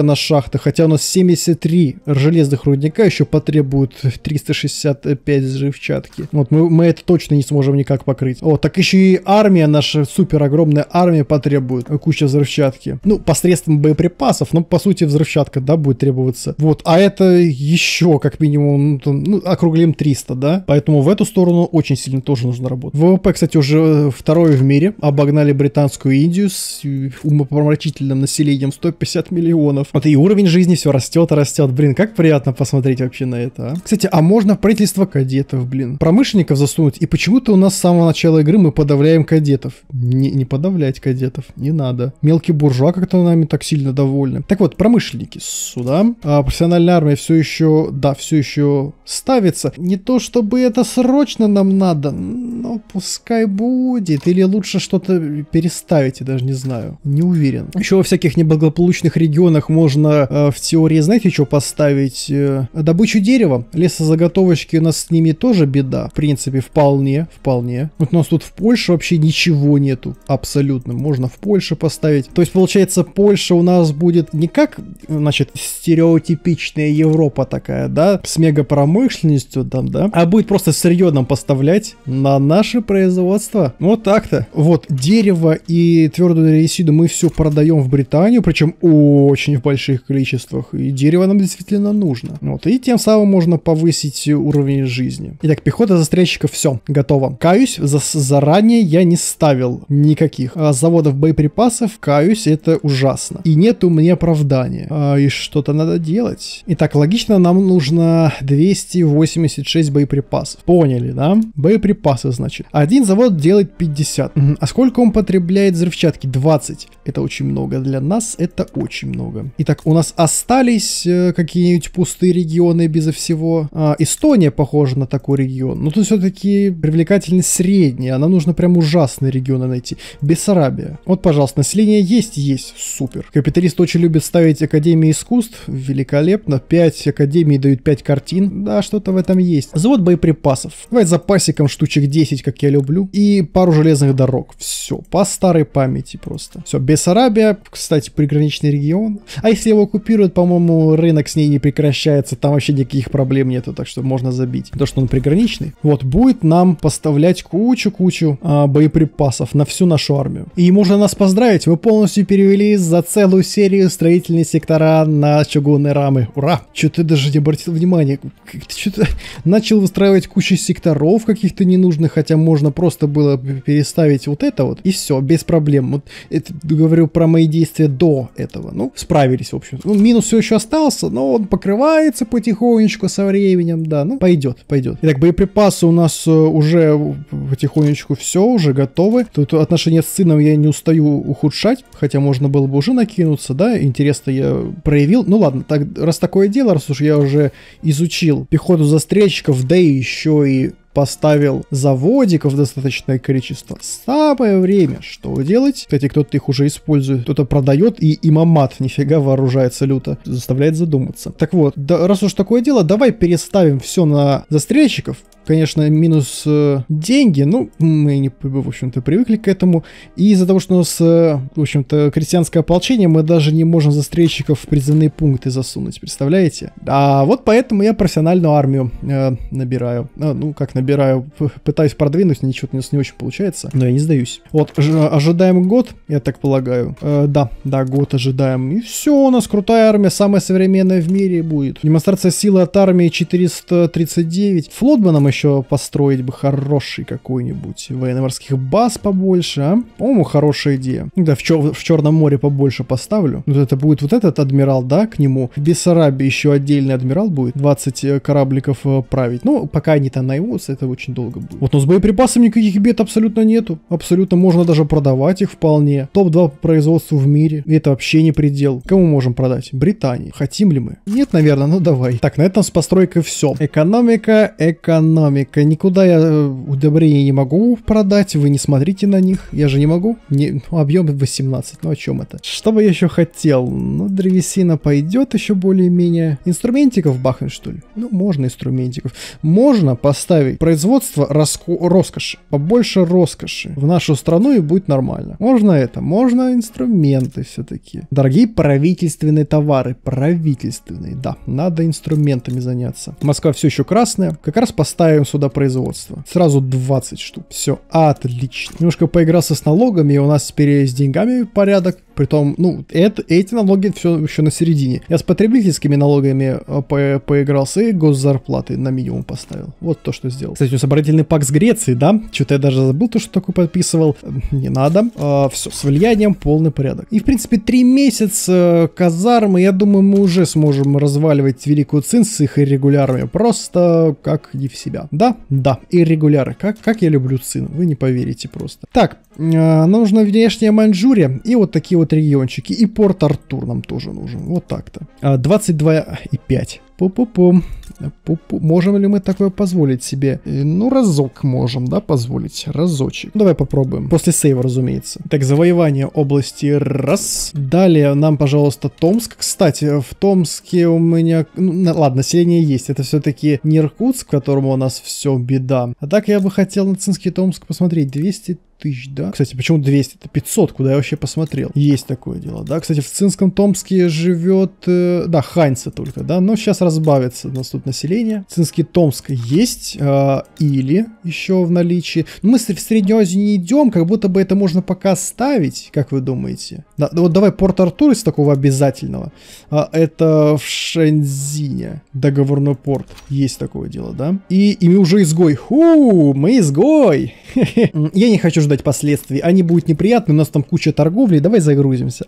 Speaker 1: на шахтах, хотя у нас 73 железных рудника еще потребуют 365 взрывчатки. Вот мы это точно не сможем никак покрыть. О, так еще и армия, наша супер огромная армия потребует куча взрывчатки. Ну, посредством боеприпасов, но по сути взрывчатка, да, будет требоваться. Вот, а это еще как минимум, ну, округлим 300, да? Поэтому в эту сторону очень сильно тоже нужно работать. ВВП, кстати, уже второй в мире. Обогнали британскую Индию с умопомрачительным населением 150 миллионов. Вот и уровень жизни все растет и растет. Блин, как приятно посмотреть вообще на это, а? Кстати, а можно в правительство кадетов, блин. Промышленников засунуть. И почему-то у нас с самого начала игры мы подавляем кадетов. Не подавлять кадетов. Не надо. Мелкий буржуа как-то нами так сильно довольны. Так вот, промышленники сюда. А профессиональная армия все еще, да, все еще ставится. Не то чтобы это срочно нам надо, но пускай будет. Или лучше что-то переставить, я даже не знаю. Не уверен. Еще во всяких неблагополучных регионах можно в теории, знаете, что поставить? Добычу дерева. Лесозаготовочки у нас с ними тоже беда. В принципе, вполне. Вот у нас тут в Польше вообще ничего нету. Абсолютно. Можно в Польше поставить. То есть, получается, Польша у нас будет не как, значит, стереотипичная Европа такая, да, с мегапромышленностью там, да, а будет просто сырье нам поставлять на наше производство. Вот так-то. Вот, дерево и твердую древесину мы все продаем в Британию, причем очень в больших количествах. И дерево нам действительно нужно. Вот, и тем самым можно повысить уровень жизни. Итак, пехота застрельщиков, все, готово. Каюсь, заранее я не ставил никаких заводов боеприпасов, каюсь, это ужасно. И нету мне оправдания. И что-то надо делать. Итак, логично, нам нужно 286 боеприпасов. Поняли, да? Боеприпасы, значит. Один завод делает 50. А сколько он потребляет взрывчатки? 20. Это очень много. Для нас это очень много. Итак, у нас остались какие-нибудь пустые регионы безо всего. Эстония похожа на такой регион. Но тут все-таки привлекательность средняя. Нам нужно прям ужасные регионы найти. Бессарабия. Вот, пожалуйста, население есть? Супер. Капиталисты очень любят ставить академии искусств. Великолепно. 5 академий дают 5 картин. Да, что-то в этом есть. Завод боеприпасов. Давай запасиком штучек 10, как я люблю. И пару железных дорог. Все. По старой памяти просто. Все. Бессарабия. Кстати, приграничный регион. А если его оккупируют, по-моему, рынок с ней не прекращается. Там вообще никаких проблем нету. Так что можно забить. То, что он приграничный. Вот. Будет нам поставлять кучу боеприпасов на всю нашу армию. И можно нас поздравить. Мы полностью перевели за целую серию строительные сектора на чугунные рамы. Ура! Че ты даже не обратил внимания? Ты что-то начал выстраивать кучу секторов каких-то ненужных, хотя можно просто было переставить вот это вот, и все, без проблем. Вот это говорю про мои действия до этого. Ну, справились, в общем. Ну, минус все еще остался, но он покрывается потихонечку со временем, да, ну, пойдет. Итак, боеприпасы у нас уже потихонечку все, уже готовы. Тут отношения с сыном я не устаю ухудшать, хотя можно было бы уже накинуться, да, интересно я проявил. Ну ладно, так, раз такое дело, раз уж я уже изучил пехоту застрельщиков, да и еще и поставил заводиков достаточное количество. Самое время что делать? Кстати, кто-то их уже использует, кто-то продает, и имамат нифига вооружается люто. Заставляет задуматься. Так вот, да, раз уж такое дело, давай переставим все на застрельщиков. Конечно, минус деньги, ну, мы, в общем-то, привыкли к этому. И из-за того, что у нас, в общем-то, крестьянское ополчение, мы даже не можем застрельщиков в призывные пункты засунуть, представляете? А вот поэтому я профессиональную армию набираю. Ну, как набираю, пытаюсь продвинуть, ничего у нас не очень получается, но я не сдаюсь. Вот, ожидаем год, я так полагаю. Да, год ожидаем. И все, у нас крутая армия, самая современная в мире будет. Демонстрация силы от армии 439. Флот бы нам еще построить бы хороший какой-нибудь, военно-морских баз побольше, а? По-моему, хорошая идея. Да, в Черном море побольше поставлю. Вот это будет вот этот адмирал, да, к нему. В Бессарабии еще отдельный адмирал будет. 20 корабликов править. Ну, пока они там наймутся, это очень долго будет. Вот, но с боеприпасами никаких бед абсолютно нету. Абсолютно можно даже продавать их вполне. Топ-2 по производству в мире. И это вообще не предел. Кому можем продать? Британии. Хотим ли мы? Нет, наверное, ну давай. Так, на этом с постройкой все. Экономика. экономика. Никуда я удобрения не могу продать, вы не смотрите на них. Я же не могу. Объем 18, ну о чем это? Что бы я еще хотел? Ну, древесина пойдет еще более-менее. Инструментиков бахнуть, что ли? Ну, можно инструментиков. Можно поставить производство роскоши. Побольше роскоши в нашу страну и будет нормально. Можно это. Можно инструменты все-таки. Дорогие правительственные товары. Правительственные, да. Надо инструментами заняться. Москва все еще красная. Как раз поставим сюда производство. Сразу 20 штук. Все, отлично. Немножко поигрался с налогами, и у нас теперь с деньгами порядок. Притом, ну, эти налоги все еще на середине. Я с потребительскими налогами поигрался и госзарплаты на минимум поставил. Вот то, что сделал. Кстати, собрательный пакт с Грецией, да? Что-то я даже забыл, то, что такое подписывал. Не надо. Все, с влиянием полный порядок. И, в принципе, 3 месяца казармы, я думаю, мы уже сможем разваливать Великую Цин с их иррегулярами. Просто как не в себя. Да, иррегуляры. Как я люблю Цин, вы не поверите просто. Так, нужна внешняя Маньчжурия и вот такие вот региончики. И Порт-Артур нам тоже нужен. Вот так-то. 22,5. Пу-пу-пу. Можем ли мы такое позволить себе? Ну, разок можем, да, позволить. Разочек. Давай попробуем. После сейва, разумеется. Так, завоевание области раз. Далее нам, пожалуйста, Томск. Кстати, в Томске у меня... Ну, ладно, население есть. Это все-таки не Иркутск, в котором у нас все беда. А так я бы хотел на Цинский Томск посмотреть. 200 тысяч, да? Кстати, почему 200? Это 500, куда я вообще посмотрел. Есть такое дело, да? Кстати, в Цинском Томске живет... да, ханьцы только, да? Но сейчас разбавится у нас тут население. Цинский Томск есть. Или еще в наличии. Но мы в Среднюю Азию не идем, как будто бы это можно пока оставить. Как вы думаете? Да, вот давай Порт-Артур из такого обязательного. Это в Шэньцзине. Договорной порт. Есть такое дело, да? И мы уже изгой. Ху, мы изгой. Я не хочу ждать последствий. Они будут неприятны, у нас там куча торговли. Давай загрузимся.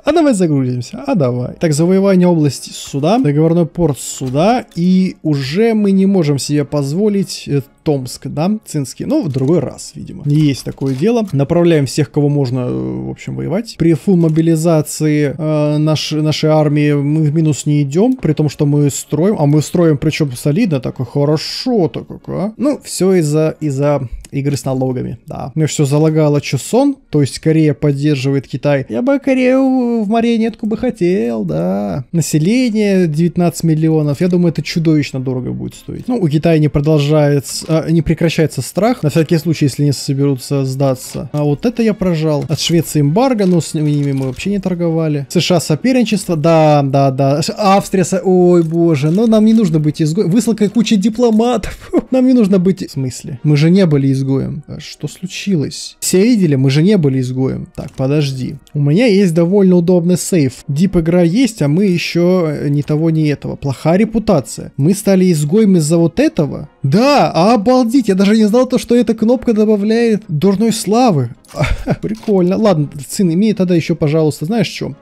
Speaker 1: Давай. Так, завоевание области сюда. Договорной порт сюда. И уже мы не можем себе позволить Томск, да, Цинский. Ну, в другой раз, видимо. Есть такое дело. Направляем всех, кого можно, в общем, воевать. При фулл мобилизации нашей армии мы в минус не идем, при том, что мы строим. А мы строим, причем солидно, так хорошо-то как, а. Ну, все из-за игры с налогами, да. Мне все залагало Чосон, то есть Корея поддерживает Китай. Я бы Корею в марионетку бы хотел, да. Население 19 миллионов. Я думаю, это чудовищно дорого будет стоить. Ну, у Китая не прекращается страх. На всякий случай, если не соберутся сдаться. А вот это я прожал. От Швеции эмбарго, но с ними мы вообще не торговали. США соперничество, да. Австрия, ой боже, но нам не нужно быть изгоем. Высылка куча дипломатов. Нам не нужно быть... В смысле? Мы же не были изгоем. Что случилось? Все видели? Мы же не были изгоем. Так, подожди. У меня есть довольно удобный сейф. Дип игра есть, а мы еще ни того, ни этого. Плохая репутация. Мы стали изгоем из-за вот этого? Да, обалдеть. Я даже не знал то, что эта кнопка добавляет дурной славы. Прикольно. Ладно, Цин, имей тогда еще, пожалуйста, знаешь что?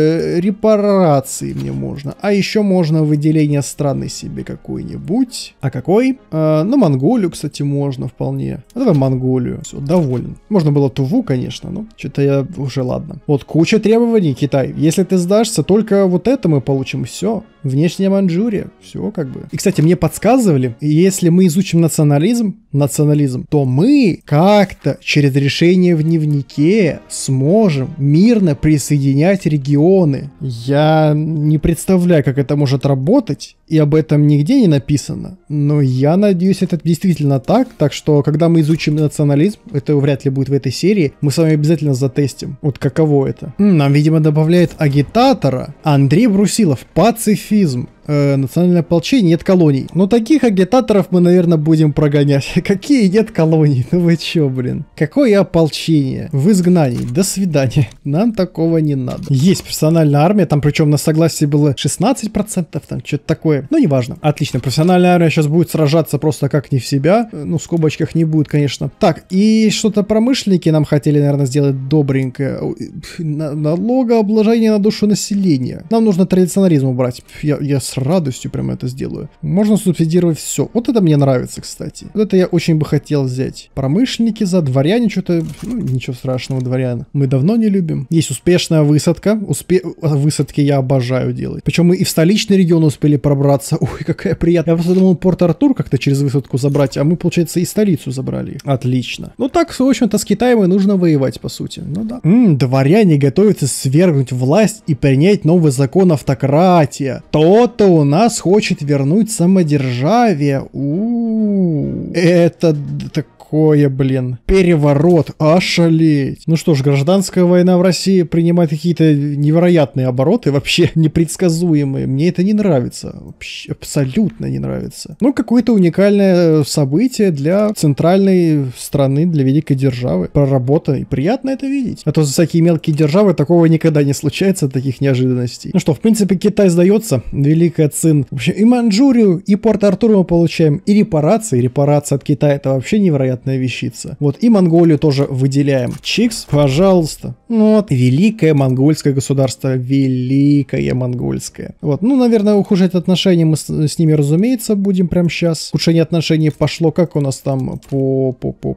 Speaker 1: Репарации мне можно. А еще можно выделение страны себе какой-нибудь. А какой? Ну, Монголию, кстати, можно вполне. А давай Монголию. Все, доволен. Можно было Туву, конечно, но что-то я уже ладно. Вот куча требований, Китай. Если ты сдашься, только вот это мы получим. Все. Внешняя Маньчжурия. Все как бы. И, кстати, мне подсказывали, если мы изучим национализм, то мы как-то через решение в дневнике сможем мирно присоединять регионы. Я не представляю, как это может работать, и об этом нигде не написано, но я надеюсь, это действительно так, так что, когда мы изучим национализм, это вряд ли будет в этой серии, мы с вами обязательно затестим, вот каково это. Нам, видимо, добавляет агитатора Андрей Брусилов, пацифизм. Национальное ополчение, нет колоний. Но таких агитаторов мы, наверное, будем прогонять. Какие нет колоний? Ну вы чё, блин? Какое ополчение? В изгнании. До свидания. Нам такого не надо. Есть профессиональная армия, там причем на согласии было 16%, там что-то такое. Ну, неважно. Отлично, профессиональная армия сейчас будет сражаться просто как не в себя. Ну, в скобочках не будет, конечно. Так, и что-то промышленники нам хотели, наверное, сделать добренькое. Налогообложение на душу населения. Нам нужно традиционализм убрать. Я с радостью прям это сделаю. Можно субсидировать все. Вот это мне нравится, кстати. Вот это я очень бы хотел взять. Промышленники за дворяне что-то... Ну, ничего страшного, дворян. Мы давно не любим. Есть успешная высадка. Высадки я обожаю делать. Причем мы и в столичный регион успели пробраться. Ой, какая приятная. Я просто думал Порт-Артур как-то через высадку забрать, а мы, получается, и столицу забрали. Отлично. Ну так, в общем-то, с Китаем и нужно воевать, по сути. Ну да. Дворяне готовятся свергнуть власть и принять новый закон автократия. Кто-то у нас хочет вернуть самодержавие. Это такое, блин, переворот, ошалеть. Ну что ж, гражданская война в России принимает какие-то невероятные обороты, вообще непредсказуемые. Мне это не нравится, вообще абсолютно не нравится. Ну, какое-то уникальное событие для центральной страны, для великой державы. Проработано, и приятно это видеть. А то за всякие мелкие державы такого никогда не случается, таких неожиданностей. Ну что, в принципе, Китай сдается, Великая Цин. В общем, и Манчжурию, и Порт-Артур мы получаем, и репарации. Репарации от Китая — это вообще невероятная вещица. Вот, и Монголию тоже выделяем. Чикс, пожалуйста. Вот, великое монгольское государство. Великое монгольское. Вот, ну, наверное, ухудшать отношения мы с ними, разумеется, будем прямо сейчас. Ухудшение отношений пошло, как у нас там, по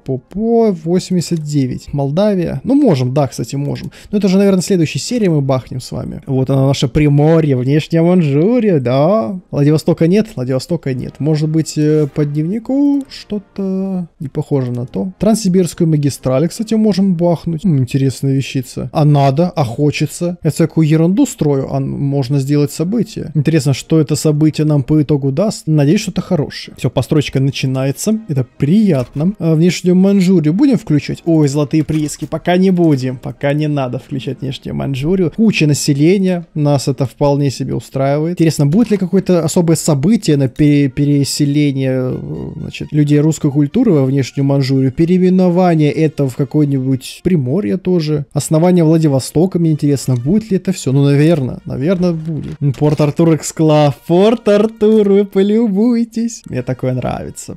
Speaker 1: 89. Молдавия. Ну, можем, да, кстати, можем. Но это же, наверное, в следующей серии мы бахнем с вами. Вот оно, наше Приморье, внешняя Манчжурия, да. Владивостока нет, Владивостока нет. Может быть, по дневнику что-то не похоже на то. Транссибирскую магистраль, кстати, можем бахнуть. Интересная вещица. А надо, а хочется. Я всякую ерунду строю, а можно сделать событие. Интересно, что это событие нам по итогу даст. Надеюсь, что-то хорошее. Все, постройка начинается. Это приятно. Внешнюю Манчжурию будем включать? Ой, золотые прииски. Пока не будем. Пока не надо включать внешнюю Манчжурию. Куча населения. Нас это вполне себе устраивает. Интересно, будет ли какое-то особое событие на переселение, значит, людей русской культуры во внешнюю Манчжурию, переименование это в какое-нибудь Приморье тоже, основание Владивостока, мне интересно, будет ли это все? Ну, наверное, будет. Порт-Артур эксклав, Порт-Артур, вы полюбуйтесь. Мне такое нравится.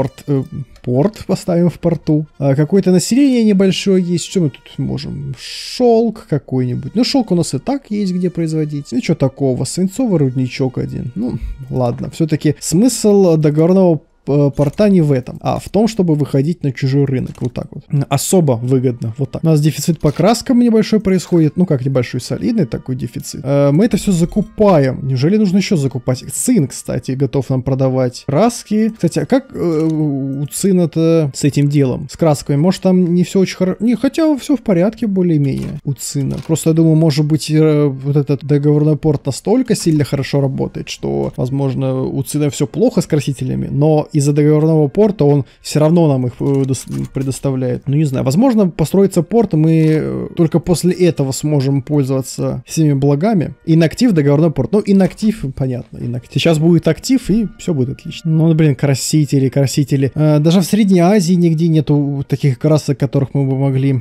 Speaker 1: Порт поставим в порту. Какое-то население небольшое есть. Что мы тут можем? Шелк какой-нибудь. Ну, шелк у нас и так есть где производить. И что такого? Свинцовый рудничок один. Ну, ладно. Все-таки смысл договорного порта не в этом, а в том, чтобы выходить на чужой рынок. Вот так вот. Особо выгодно. Вот так. У нас дефицит по краскам небольшой происходит. Ну, как небольшой, солидный такой дефицит. Мы это все закупаем. Неужели нужно еще закупать? Цин, кстати, готов нам продавать. Краски. Кстати, а как у Цина-то с этим делом? С красками? Может, там не все очень хорошо? Не, хотя все в порядке более-менее у Цина. Просто я думаю, может быть, вот этот договорной порт настолько сильно хорошо работает, что, возможно, у Цина все плохо с красителями, но из-за договорного порта он все равно нам их предоставляет. Ну, не знаю. Возможно, построится порт, и мы только после этого сможем пользоваться всеми благами. Инактив, договорной порт. Ну, инактив, понятно. Инактив. Сейчас будет актив, и все будет отлично. Ну, блин, красители. Даже в Средней Азии нигде нету таких красок, которых мы бы могли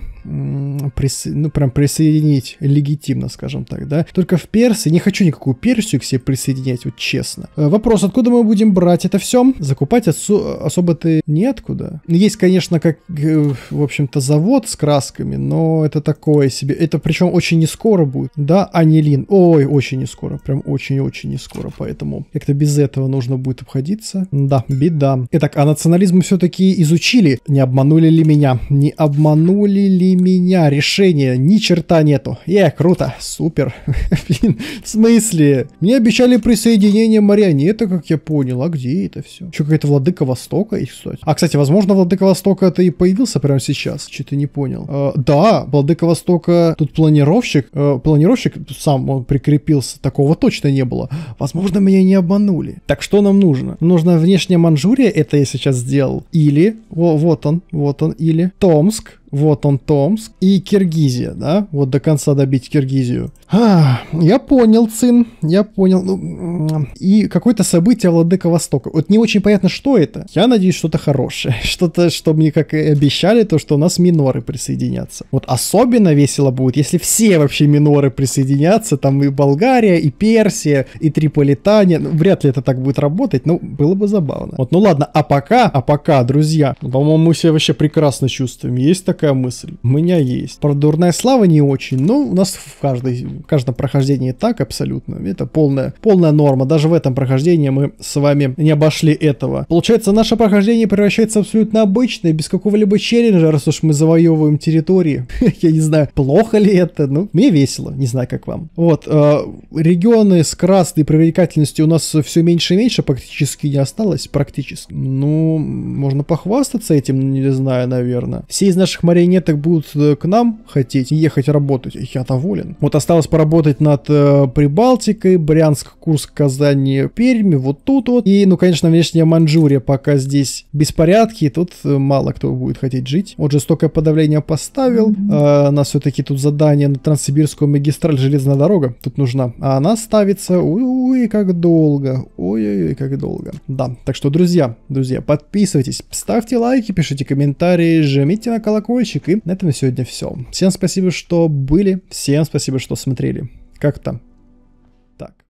Speaker 1: присоединить легитимно, скажем так, да. Только в Персии. Не хочу никакую Персию к себе присоединять, вот честно. Вопрос, откуда мы будем брать это все? Закупать особо-то неоткуда. Есть, конечно, как, в общем-то, завод с красками, но это такое себе. Это причем очень не скоро будет. Да, анилин. Ой, очень не скоро. Прям очень-очень не скоро. Поэтому как-то без этого нужно будет обходиться. Да, беда. Итак, а национализм мы все-таки изучили. Не обманули ли меня? Не обманули ли меня? Решения ни черта нету. Круто. Супер. Блин, в смысле? Мне обещали присоединение марионеток, как я понял. А где это все? Что, какая-то Владыка Востока их, кстати. А, кстати, возможно, Владыка Востока это и появился прямо сейчас. Что-то не понял. Да, Владыка Востока, тут планировщик сам он прикрепился. Такого точно не было. Возможно, меня не обманули. Так что нам нужно? Нужно внешняя Манчжурия, это я сейчас сделал. Или, вот он, или Томск. Вот он, Томск. И Киргизия, да? Вот до конца добить Киргизию. Я понял, Цин. Я понял. И какое-то событие Владыка Востока. Вот не очень понятно, что это. Я надеюсь, что-то хорошее. Что-то, что мне как и обещали, то, что у нас миноры присоединятся. Вот особенно весело будет, если все вообще миноры присоединятся. Там и Болгария, и Персия, и Триполитания. Ну, вряд ли это так будет работать, но было бы забавно. Вот, ну ладно. А пока, друзья, по-моему, мы себя вообще прекрасно чувствуем. Есть такая такая мысль у меня есть. Про дурная слава не очень, но у нас в каждом прохождении так абсолютно. Это полная норма. Даже в этом прохождении мы с вами не обошли этого. Получается, наше прохождение превращается в абсолютно обычное, без какого-либо челленджа, раз уж мы завоевываем территории. Я не знаю, плохо ли это, ну, мне весело, не знаю, как вам. Вот, регионы с красной привлекательностью у нас все меньше и меньше, практически не осталось, практически. Ну, можно похвастаться этим, не знаю, наверное. Все из наших марионеток будут к нам хотеть ехать работать, я доволен. Вот осталось поработать над Прибалтикой, Брянск, Курск, Казань, Пермь, вот тут вот. И, ну, конечно, внешняя Манчжурия, пока здесь беспорядки, тут мало кто будет хотеть жить. Вот жестокое подавление поставил. У нас все-таки тут задание на Транссибирскую магистраль, железная дорога тут нужна. А она ставится, ой, как долго. Ой-ой-ой, как долго. Да, так что, друзья, подписывайтесь, ставьте лайки, пишите комментарии, жмите на колокольчик. И на этом на сегодня все. Всем спасибо, что были, всем спасибо, что смотрели. Как-то так.